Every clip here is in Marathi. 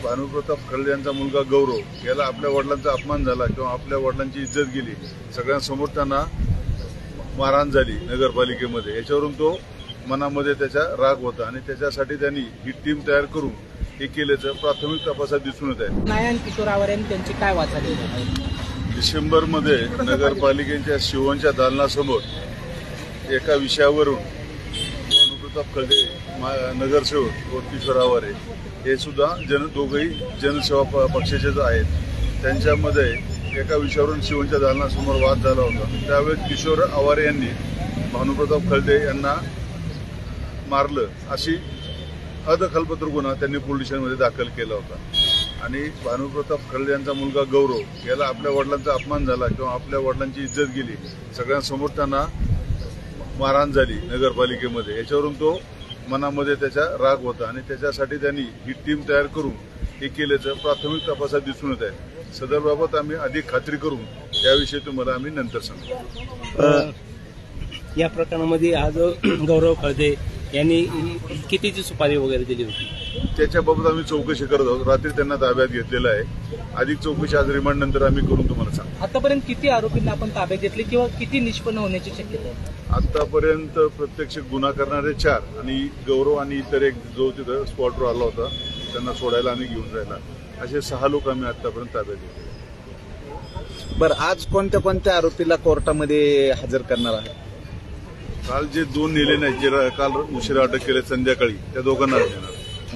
भानुप्रताप खळदे यांचा मुलगा गौरव याला आपल्या वडिलांचा अपमान झाला किंवा आपल्या वडिलांची इज्जत गेली, सगळ्यांसमोर त्यांना मारहाण झाली नगरपालिकेमध्ये, याच्यावरून तो मनामध्ये त्याचा राग होता आणि त्याच्यासाठी त्यांनी ही टीम तयार करून हे केल्याचं प्राथमिक तपासात दिसून येत आहे. नारायण किशोर आवार यांनी त्यांची काय वाचाली? डिसेंबरमध्ये नगरपालिकेच्या शिवणच्या दालनासमोर एका विषयावरून भानुप्रताप खळदे नगरसेवक व किशोर आवारे हे सुद्धा दोघंही जनसेवा पक्षाचेच आहेत, त्यांच्यामध्ये एका विषयावरून शिवणच्या दालनासमोर वाद झाला होता. त्यावेळेस किशोर आवारे यांनी भानुप्रताप खळदे यांना मारलं अशी अदखलपात्र गुन्हा त्यांनी पोलीस स्टेशनमध्ये दाखल केला होता आणि भानुप्रताप खळदे यांचा मुलगा गौरव याला आपल्या वडिलांचा अपमान झाला किंवा आपल्या वडिलांची इज्जत गेली, सगळ्यांसमोर त्यांना मारहाण झाली नगरपालिकेमध्ये, याच्यावरून तो मनामध्ये त्याचा राग होता आणि त्याच्यासाठी त्यांनी ही टीम तयार करून हे केल्याचं प्राथमिक तपासात दिसून येत आहे. सदरबाबत आम्ही अधिक खात्री करून त्याविषयी तुम्हाला आम्ही नंतर सांगू. या प्रकरणामध्ये आज गौरव खळदे यांनी कितीची सुपारी वगैरे दिली होती त्याच्याबाबत आम्ही चौकशी करत आहोत. रात्री त्यांना ताब्यात घेतलेलं आहे. अधिक चौकशी आज रिमांड नंतर आम्ही करून तुम्हाला सांगू. आतापर्यंत किती आरोपींना आपण ताब्यात घेतले किंवा किती निष्पन्न होण्याची शक्यता आहे? आतापर्यंत प्रत्यक्ष गुन्हा करणारे 4 आणि गौरव आणि इतर एक जो तिथं स्पॉटवर आला होता त्यांना सोडायला आम्ही घेऊन जायला, असे 6 लोक आम्ही आतापर्यंत ताब्यात घेतले. बरं, आज कोणत्या कोणत्या आरोपीला कोर्टामध्ये हजर करणार आहे? काल जे 2 नेले नाही, जे काल उशिरा अटक केले संध्याकाळी, त्या दोघांना नेणार.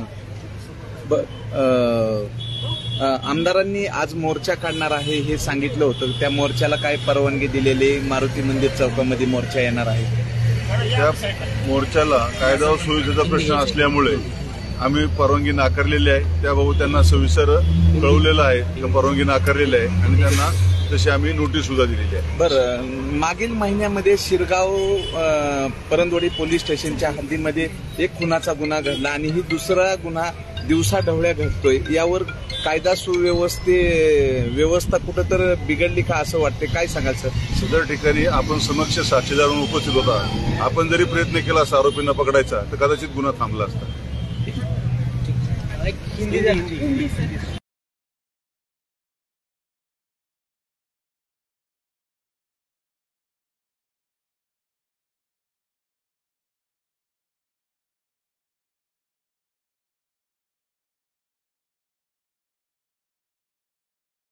आमदारांनी आज मोर्चा काढणार आहे हे सांगितलं होतं, त्या मोर्चाला काय परवानगी दिलेली? मारुती मंदिर चौकामध्ये मोर्चा येणार आहे. त्या मोर्चाला कायदा व सुव्यवस्थेचा प्रश्न असल्यामुळे आम्ही परवानगी नाकारलेली आहे. त्याबाबत त्यांना सविस्तर कळवलेलं आहे की परवानगी नाकारलेली आहे आणि त्यांना तशी आम्ही नोटीस सुद्धा दिलेली आहे. बरं, मागील महिन्यामध्ये शिरगाव परंदवाडी पोलीस स्टेशनच्या हद्दीमध्ये एक खुनाचा गुन्हा घडला आणि ही दुसरा गुन्हा दिवसा ढवळ्या घडतोय. यावर कायदा व्यवस्था कुठं तर बिघडली का असं वाटते, काय सांगाल सर? सदर ठिकाणी आपण समक्ष साक्षीदार म्हणून उपस्थित होता. आपण जरी प्रयत्न केला असता आरोपींना पकडायचा तर कदाचित गुन्हा थांबला असता.